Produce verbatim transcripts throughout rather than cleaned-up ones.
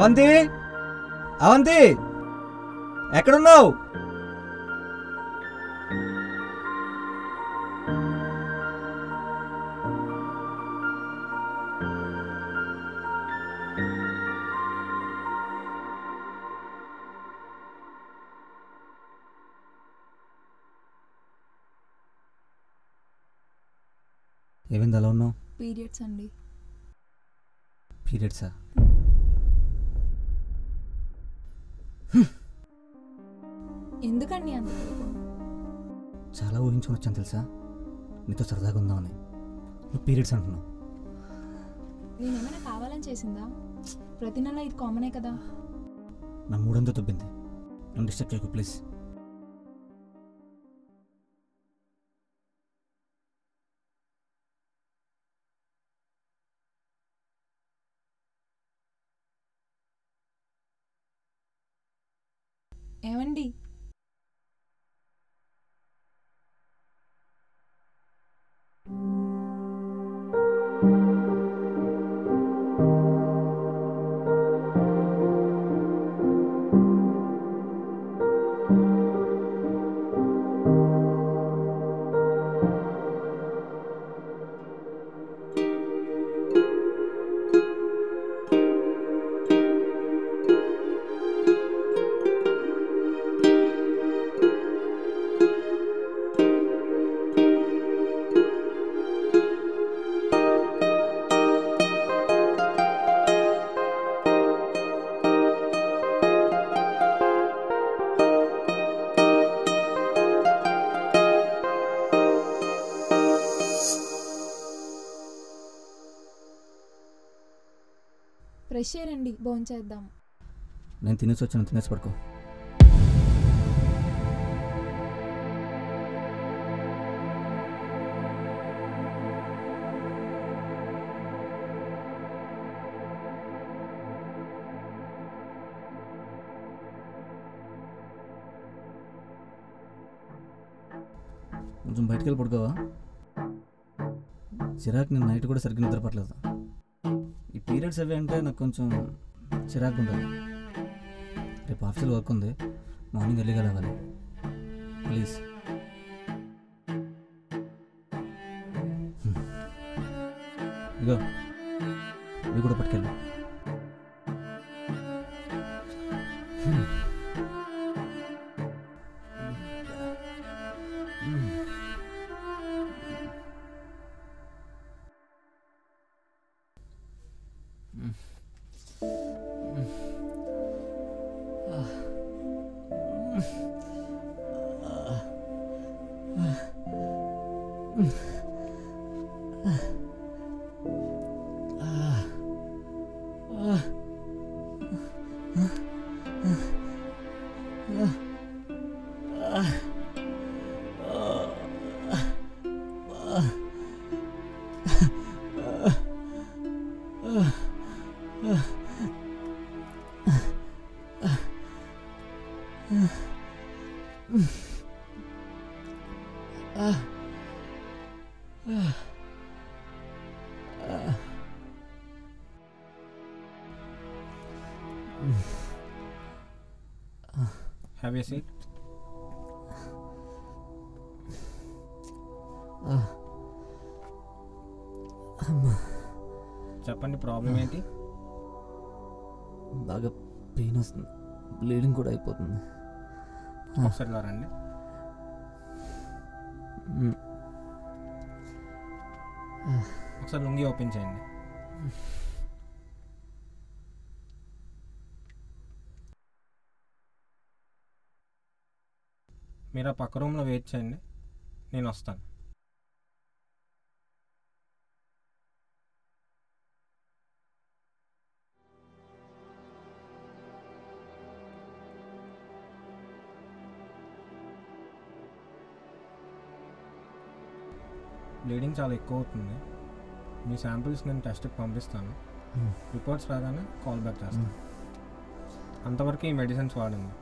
అవంతి అవంతి ఎక్కడున్నావు? ఏమైంది అలా ఉన్నావు? పీరియడ్స్ అండి. పీరియడ్సా? ఎందుకండి అంత? చాలా ఊహించుకొని వచ్చాను తెలుసా, నీతో సరదాగా ఉందామని. నువ్వు పీరియడ్స్ అంటున్నావు. నేనేమైనా కావాలని చేసిందా? ప్రతి నెల ఇది కామనే కదా. నా మూడంతా తొబ్బింది, నన్ను డిస్టర్బ్ చేయకు ప్లీజ్. ఏమండి? ఫ్రెష్ అయ్యారండి, భోంచేద్దాం. నేను తినేసి వచ్చాను, తినేసి పడుకో. కొంచెం బయటికి వెళ్ళి పడుకోవా? చిరాకు, నేను నైట్ కూడా సరిగ్గా నిద్రపట్టలేదు. ఈ పీరియడ్స్ అవి అంటే నాకు కొంచెం చిరాకు ఉంటుంది. రేపు ఆఫీసులో వర్క్ ఉంది, మార్నింగ్ ఎర్లీగా లేవాలి ప్లీజ్. ఇగో ఇవి కూడా పట్టుకెళ్ళు. Have a seat. చెప్పండి, ప్రాబ్లం ఏంటి? బాగా పెయిన్ వస్తుంది, బ్లీడింగ్ కూడా అయిపోతుంది. ఒకసారి ఇలా రండి. ఒకసారి లుంగి ఓపెన్ చేయండి. మీరు ఆ పక్క రూమ్లో వెయిట్ చేయండి, నేను వస్తాను. బ్లీడింగ్ చాలా ఎక్కువ అవుతుంది. మీ శాంపిల్స్ నేను టెస్ట్కి పంపిస్తాను. రిపోర్ట్స్ రాగానే కాల్ బ్యాక్ చేస్తాను. అంతవరకు ఈ మెడిసిన్స్ వాడండి.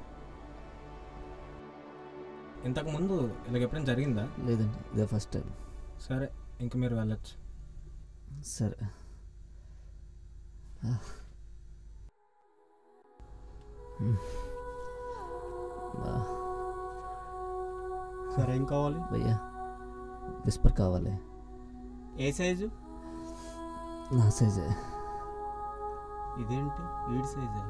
ఇంతకుముందు ఇలాగ ఎప్పుడైనా జరిగిందా? లేదండి, ఇదే ఫస్ట్ టైం. సరే, ఇంక మీరు వెళ్ళచ్చు. సరే. సరే ఏం కావాలి భయ్యా విస్పర్ కావాలి. ఏ సైజు? నా సైజే. ఇదేంటి వీడి సైజా?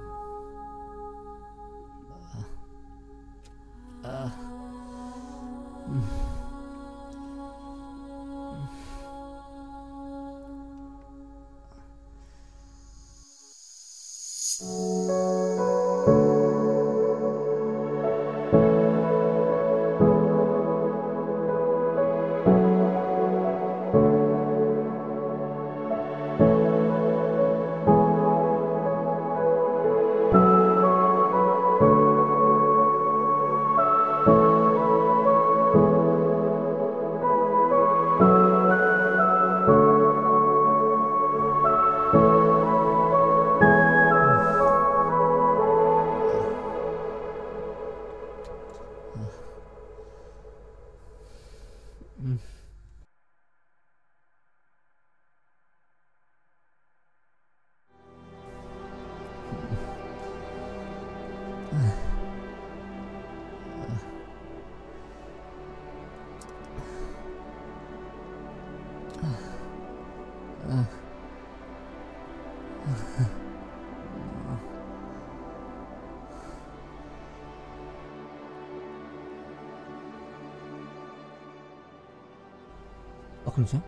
ఒక నిమిషం.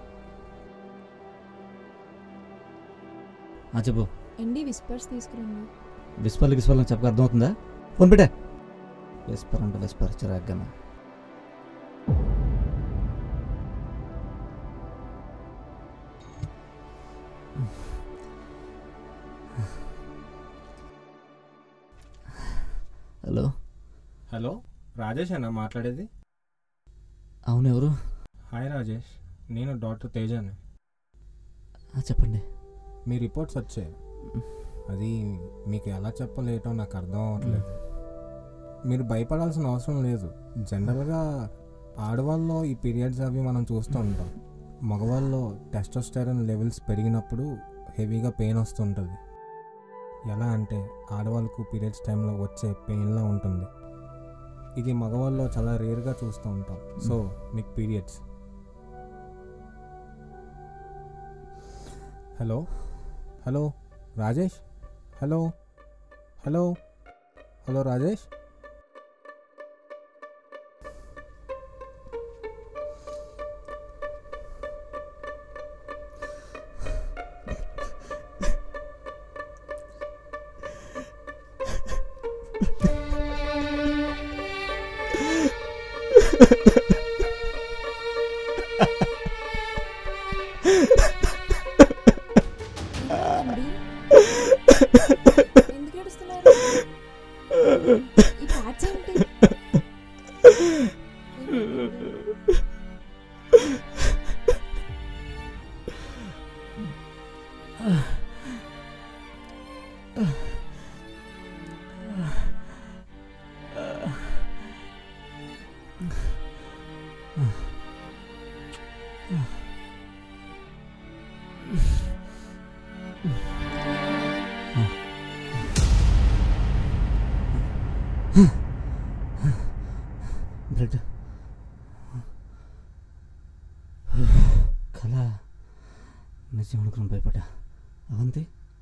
చెప్పు. ఎండి విస్పర్స్ తీసుకురండి. విస్పర్లు గిస్పర్లు చెప్పక అర్థమవుతుందా? ఫోన్ పెట్టే. విస్పర్ అంటే విస్పర్ చిరాగ్గా. హలో హలో రాజేష్ అన్న మాట్లాడేది? అవును, ఎవరు? హాయ్ రాజేష్, నేను డాక్టర్ తేజాని. చెప్పండి. మీ రిపోర్ట్స్ వచ్చాయి. అది మీకు ఎలా చెప్పలేటో నాకు అర్థం అవ్వట్లేదు. మీరు భయపడాల్సిన అవసరం లేదు. జనరల్గా ఆడవాళ్ళలో ఈ పీరియడ్స్ అవి మనం చూస్తూ ఉంటాం. మగవాళ్ళలో టెస్టోస్టెరాన్ లెవెల్స్ పెరిగినప్పుడు హెవీగా పెయిన్ వస్తుంటుంది. ఎలా అంటే ఆడవాళ్ళకు పీరియడ్స్ టైంలో వచ్చే పెయిన్లా ఉంటుంది. ఇది మగవాళ్ళలో చాలా రేర్గా చూస్తూ ఉంటాం. సో మీకు periods. Hello hello Rajesh, hello hello hello Rajesh. ఎందుకు ఏడుస్తున్నారు? ఈ ప్యాచ్ ఏంటి? బ్లడ్ కళ నిజం అనుకుని భయపడ్డా. అవంతి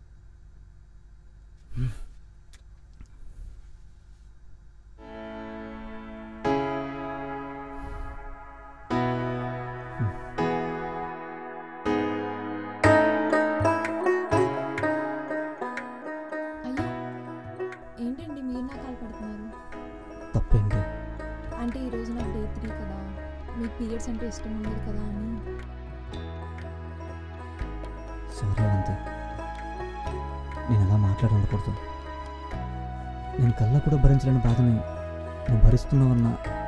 ఏంటండి మీరు నా కాల్ పడుతున్నారు? తప్పేంటి? అంటే ఈరోజు నాకు డే త్రీ కదా, మీకు పీరియడ్స్ అంటే ఇష్టం ఉండదు కదా అని. సారీ అవంతి, నేను అలా మాట్లాడి ఉండకూడదు. నేను కళ్ళ కూడా భరించలేని బాధని నువ్వు భరిస్తున్నావన్న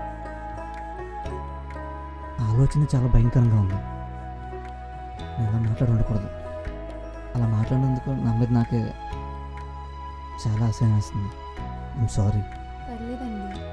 ఆలోచన చాలా భయంకరంగా ఉంది. నేను అలా మాట్లాడి ఉండకూడదు. అలా మాట్లాడినందుకు నా మీద నాకే చాలా అసహ్యం వేస్తుంది. I'm sorry. పర్లేదండి,